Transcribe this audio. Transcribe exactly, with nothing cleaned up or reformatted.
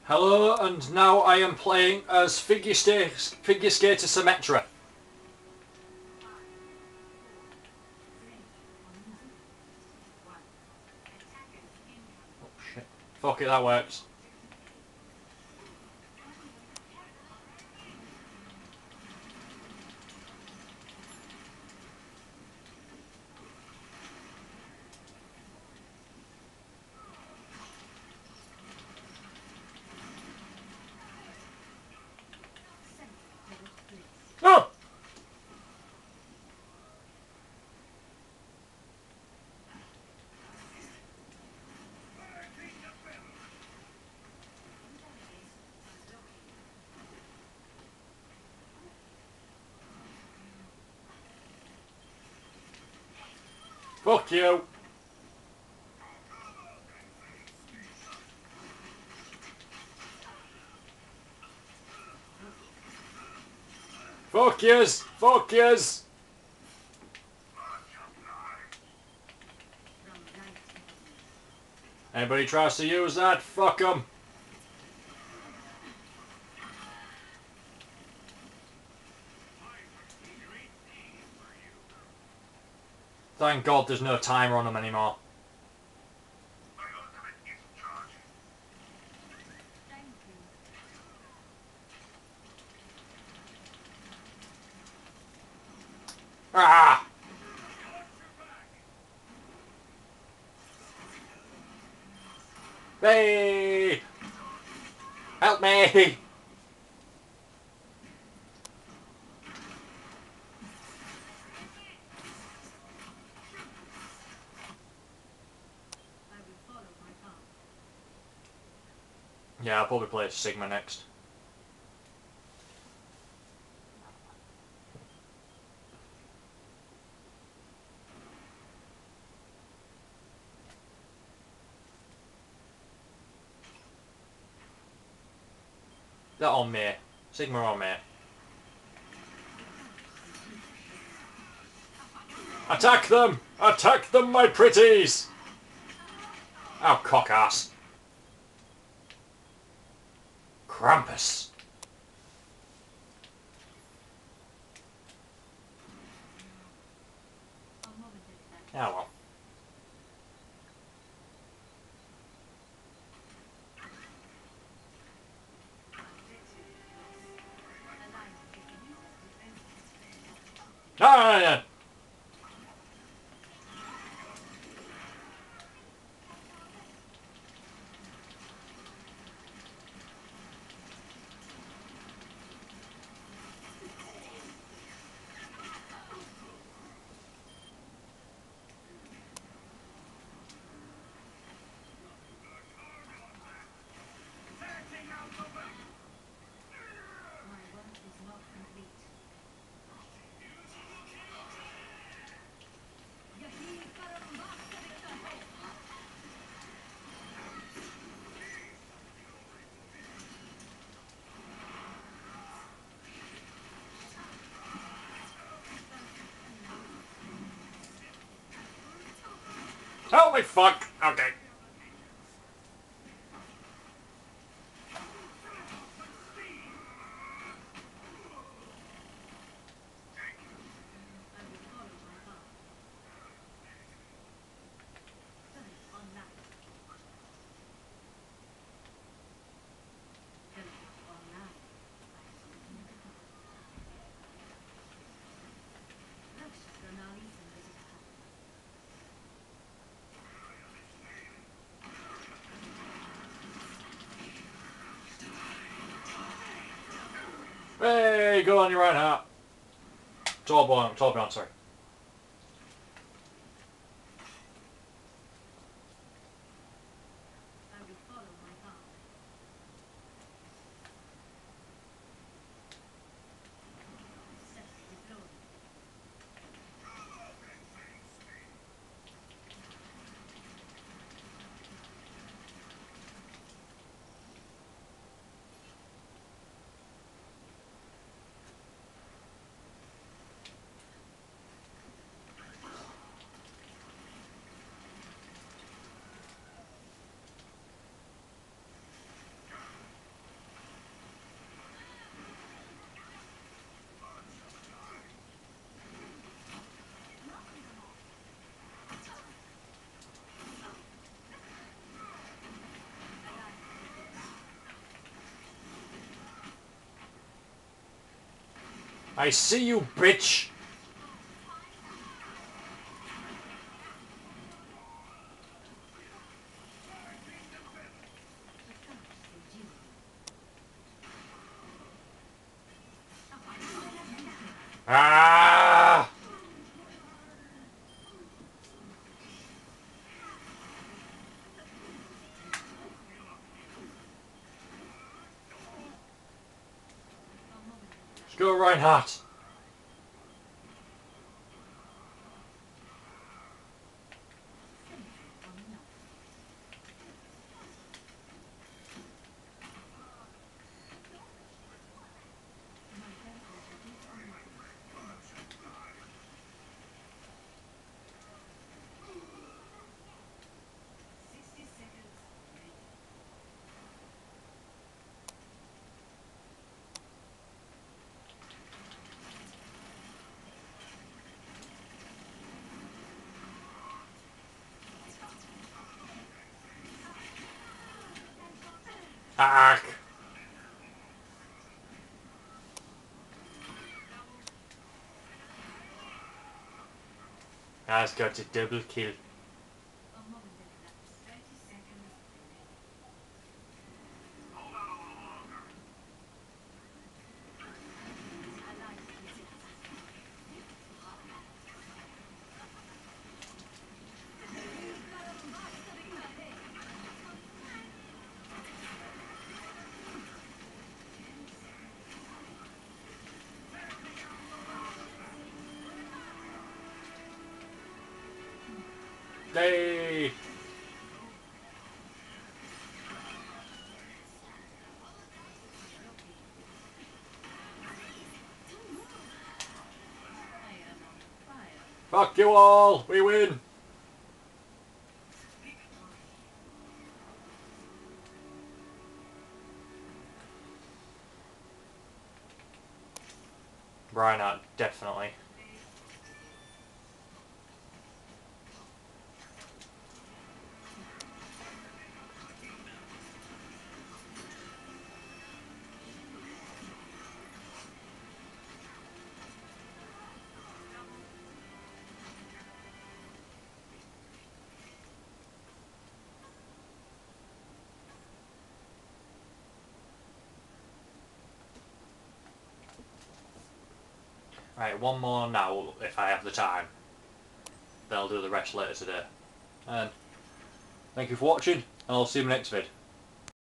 Hello, and now I am playing as Figure, Sta Figure Skater Symmetra. Oh shit. Fuck it, that works. No! Fuck you! Fuck yous! Fuck yous! Anybody tries to use that, fuck 'em! Thank God there's no timer on them anymore. Ah! Hey! Help me! Yeah, I'll probably play Sigma next. That on me. Sigma on me. Attack them! Attack them, my pretties! Oh, cock-ass. Krampus. Oh well. Ah, yeah. Holy fuck! Okay. Hey, go on your own heart. Torbjorn, Torbjorn, sorry. I see you, bitch! Ah! Let's go, Reinhardt! Ah! That's got a double kill. Hey! Fuck you all! We win! Reinhardt, definitely. Right, one more now if I have the time. Then I'll do the rest later today. And thank you for watching, and I'll see you in the next vid.